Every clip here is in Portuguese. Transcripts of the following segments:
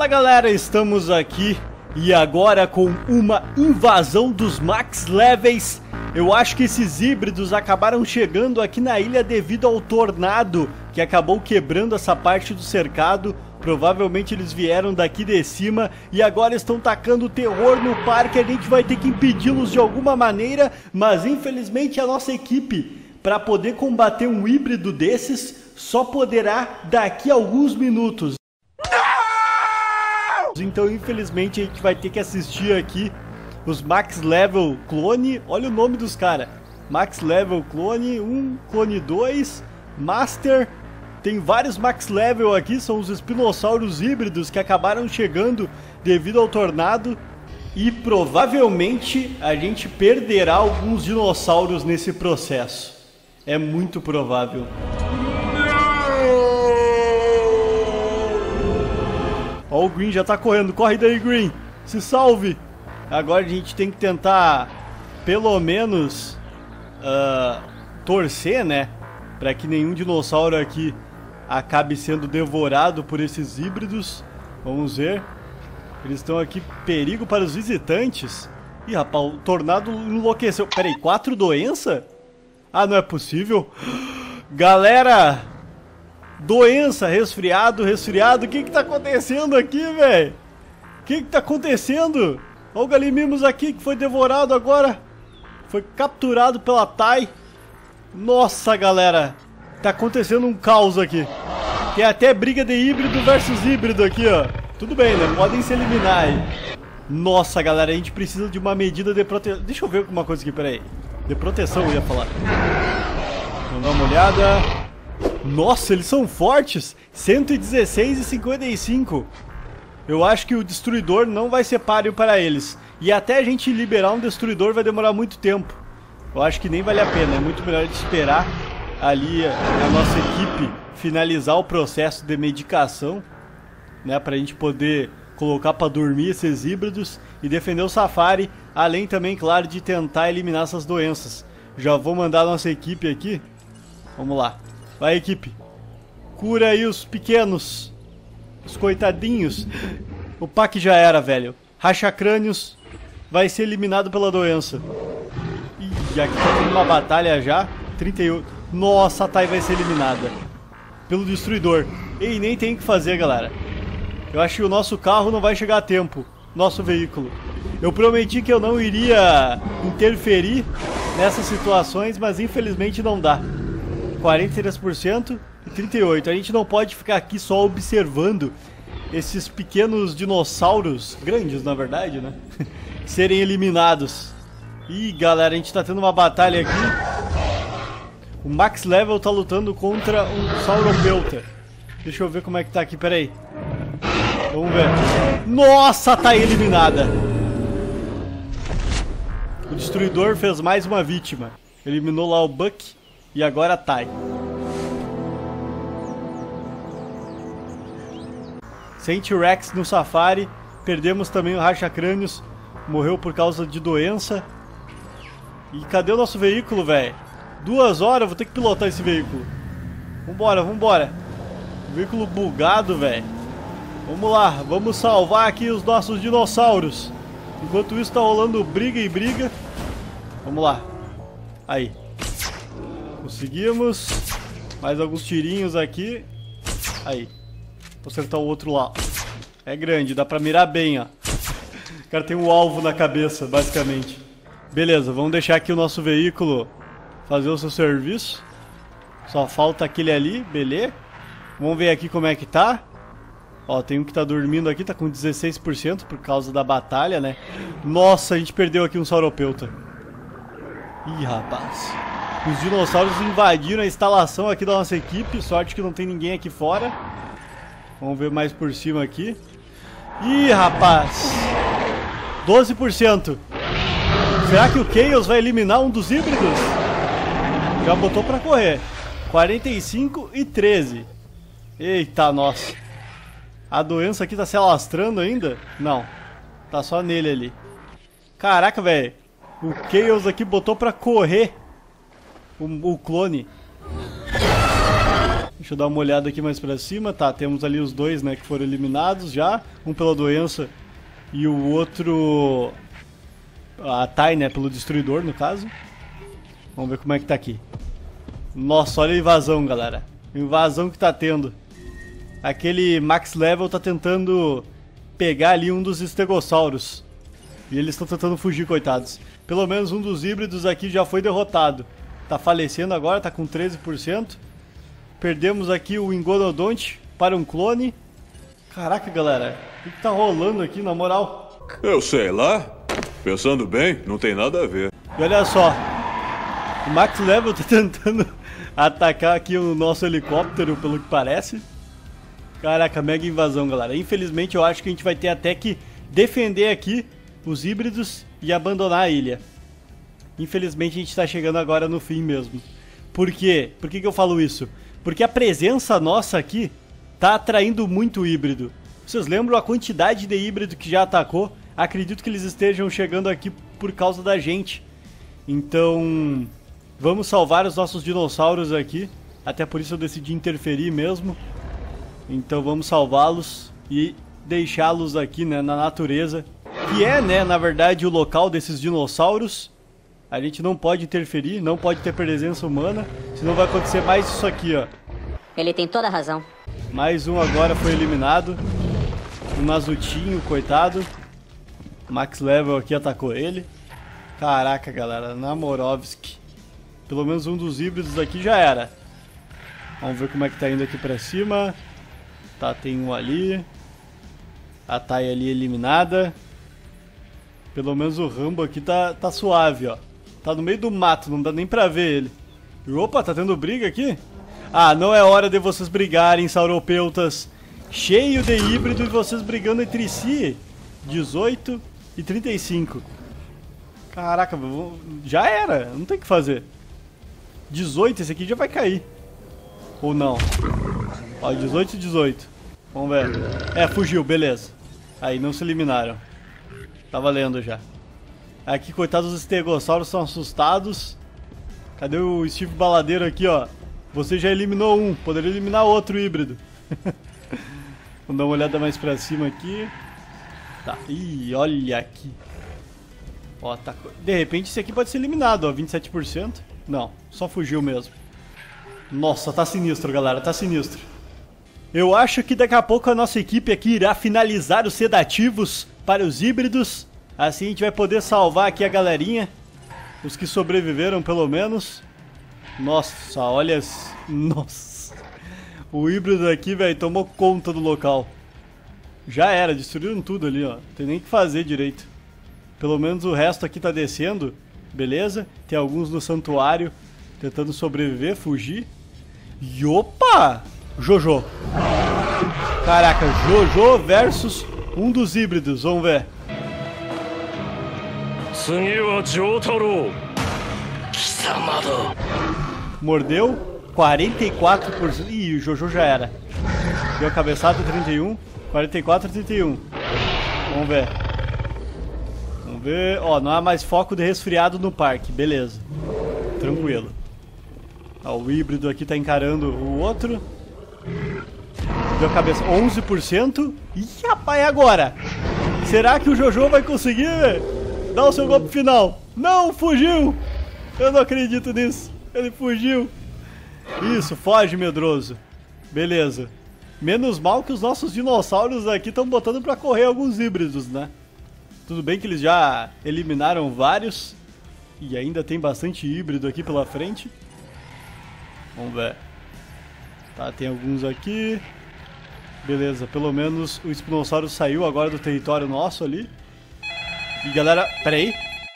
Fala galera, estamos aqui e agora com uma invasão dos max levels. Eu acho que esses híbridos acabaram chegando aqui na ilha devido ao tornado que acabou quebrando essa parte do cercado. Provavelmente eles vieram daqui de cima e agora estão tacando terror no parque. A gente vai ter que impedi-los de alguma maneira, mas infelizmente a nossa equipe, para poder combater um híbrido desses, só poderá daqui a alguns minutos. Então infelizmente a gente vai ter que assistir aqui os Max Level Clone. Olha o nome dos caras: Max Level Clone 1, Clone 2, Master. Tem vários Max Level aqui, são os espinossauros híbridos que acabaram chegando devido ao tornado. E provavelmente a gente perderá alguns dinossauros nesse processo. É muito provável. Ó, o Green já tá correndo. Corre daí, Green. Se salve. Agora a gente tem que tentar, pelo menos, torcer, né? Pra que nenhum dinossauro aqui acabe sendo devorado por esses híbridos. Vamos ver. Eles estão aqui. Perigo para os visitantes. Ih, rapaz, o tornado enlouqueceu. Pera aí, 4 doenças? Ah, não é possível. Galera! Doença, resfriado, o que tá acontecendo aqui, velho? O que tá acontecendo? Olha o Galimimos aqui que foi devorado agora. Foi capturado pela Tai. Nossa, galera. Tá acontecendo um caos aqui. Tem até briga de híbrido versus híbrido aqui, ó. Tudo bem, né? Podem se eliminar aí. Nossa, galera, a gente precisa de uma medida de proteção. Deixa eu ver uma coisa aqui, peraí. De proteção eu ia falar. Vamos dar uma olhada. Nossa, eles são fortes. 116 e 55. Eu acho que o destruidor não vai ser páreo para eles. E até a gente liberar um destruidor vai demorar muito tempo. Eu acho que nem vale a pena. É muito melhor de esperar ali a nossa equipe finalizar o processo de medicação, né, pra gente poder colocar para dormir esses híbridos e defender o safari. Além também, claro, de tentar eliminar essas doenças. Já vou mandar a nossa equipe aqui. Vamos lá. Vai, equipe. Cura aí os pequenos. Os coitadinhos. O pack já era, velho. Racha-crânios vai ser eliminado pela doença. Ih, aqui tá tendo uma batalha já. 38. Nossa, a Tai vai ser eliminada pelo destruidor. Ei, nem tem o que fazer, galera. Eu acho que o nosso carro não vai chegar a tempo. Nosso veículo. Eu prometi que eu não iria interferir nessas situações, mas infelizmente não dá. 43% e 38%. A gente não pode ficar aqui só observando esses pequenos dinossauros, grandes na verdade, né? Serem eliminados. Ih, galera, a gente tá tendo uma batalha aqui. O Max Level tá lutando contra um Sauropeuta. Deixa eu ver como é que tá aqui, peraí. Vamos ver. Nossa, tá eliminada. O destruidor fez mais uma vítima. Eliminou lá o Buck. E agora a Tai. Sem T-Rex no safari. Perdemos também o Racha-crânios. Morreu por causa de doença. E cadê o nosso veículo, velho? 2 horas, vou ter que pilotar esse veículo. Vambora, vambora. Veículo bugado, velho. Vamos lá, vamos salvar aqui os nossos dinossauros. Enquanto isso tá rolando briga e briga. Vamos lá. Aí. Conseguimos. Mais alguns tirinhos aqui. Aí. Vou acertar o outro lá. É grande, dá pra mirar bem, ó. O cara tem um alvo na cabeça, basicamente. Beleza, vamos deixar aqui o nosso veículo fazer o seu serviço. Só falta aquele ali, beleza. Vamos ver aqui como é que tá. Ó, tem um que tá dormindo aqui, tá com 16% por causa da batalha, né? Nossa, a gente perdeu aqui um Sauropeuta. Ih, rapaz. Os dinossauros invadiram a instalação aqui da nossa equipe. Sorte que não tem ninguém aqui fora. Vamos ver mais por cima aqui. Ih, rapaz. 12%. Será que o Chaos vai eliminar um dos híbridos? Já botou pra correr. 45 e 13. Eita, nossa. A doença aqui tá se alastrando ainda? Não. Tá só nele ali. Caraca, velho. O Chaos aqui botou pra correr. O clone. Deixa eu dar uma olhada aqui mais pra cima. Tá, temos ali os dois, né, que foram eliminados já. Um pela doença e o outro... A Tai, né, pelo destruidor, no caso. Vamos ver como é que tá aqui. Nossa, olha a invasão, galera. Invasão que tá tendo. Aquele Max Level tá tentando pegar ali um dos estegossauros. E eles estão tentando fugir, coitados. Pelo menos um dos híbridos aqui já foi derrotado. Tá falecendo agora, tá com 13%. Perdemos aqui o Ingonodonte para um clone. Caraca, galera. O que tá rolando aqui, na moral? Eu sei lá. Pensando bem, não tem nada a ver. E olha só. O Max Level tá tentando atacar aqui o nosso helicóptero, pelo que parece. Caraca, mega invasão, galera. Infelizmente, eu acho que a gente vai ter até que defender aqui os híbridos e abandonar a ilha. Infelizmente, a gente tá chegando agora no fim mesmo. Por quê? Por que que eu falo isso? Porque a presença nossa aqui tá atraindo muito híbrido. Vocês lembram a quantidade de híbrido que já atacou? Acredito que eles estejam chegando aqui por causa da gente. Então, vamos salvar os nossos dinossauros aqui. Até por isso eu decidi interferir mesmo. Então vamos salvá-los e deixá-los aqui, né, na natureza. Que é, né, na verdade, o local desses dinossauros. A gente não pode interferir, não pode ter presença humana, senão vai acontecer mais isso aqui, ó. Ele tem toda a razão. Mais um agora foi eliminado. O Nazutinho, coitado. Max Level aqui atacou ele. Caraca, galera, Namorovski. Pelo menos um dos híbridos aqui já era. Vamos ver como é que tá indo aqui pra cima. Tá, tem um ali. A Tai ali eliminada. Pelo menos o Rambo aqui tá suave, ó. Tá no meio do mato, não dá nem pra ver ele. E, opa, tá tendo briga aqui? Ah, não é hora de vocês brigarem, sauropeutas. Cheio de híbrido e vocês brigando entre si. 18 e 35. Caraca, já era, não tem o que fazer. 18, esse aqui já vai cair. Ou não? Ó, 18 e 18. Vamos ver. É, fugiu, beleza. Aí, não se eliminaram. Tá valendo já. Aqui, coitados dos estegossauros, estão assustados. Cadê o Steve Baladeiro aqui, ó? Você já eliminou um, poderia eliminar outro híbrido. Vamos dar uma olhada mais pra cima aqui. Tá, ih, olha aqui. Ó, tá... De repente esse aqui pode ser eliminado, ó, 27%. Não, só fugiu mesmo. Nossa, tá sinistro, galera, tá sinistro. Eu acho que daqui a pouco a nossa equipe aqui irá finalizar os sedativos para os híbridos. Assim a gente vai poder salvar aqui a galerinha. Os que sobreviveram, pelo menos. Nossa, olha... Nossa. O híbrido aqui, velho, tomou conta do local. Já era, destruíram tudo ali, ó. Não tem nem o que fazer direito. Pelo menos o resto aqui tá descendo. Beleza. Tem alguns no santuário tentando sobreviver, fugir. E opa! Jojo. Caraca, Jojo versus um dos híbridos. Vamos ver. Mordeu 44%. Ih, o Jojo já era. Deu a cabeçada 31. 44 a 31. Vamos ver. Vamos ver. Ó, não há mais foco de resfriado no parque. Beleza. Tranquilo. Ó, o híbrido aqui tá encarando o outro. Deu a cabeça 11%. Ih, rapaz, é agora? Será que o Jojo vai conseguir dar o seu golpe final? Não, fugiu! Eu não acredito nisso. Ele fugiu. Isso, foge, medroso. Beleza. Menos mal que os nossos dinossauros aqui estão botando pra correr alguns híbridos, né? Tudo bem que eles já eliminaram vários. E ainda tem bastante híbrido aqui pela frente. Vamos ver. Tá, tem alguns aqui. Beleza, pelo menos o espinossauro saiu agora do território nosso ali. E galera, pera aí.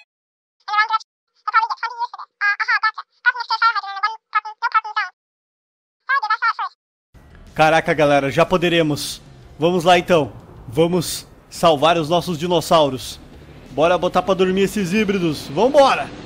Caraca, galera, já poderemos. Vamos lá então. Vamos salvar os nossos dinossauros. Bora botar pra dormir esses híbridos. Vambora!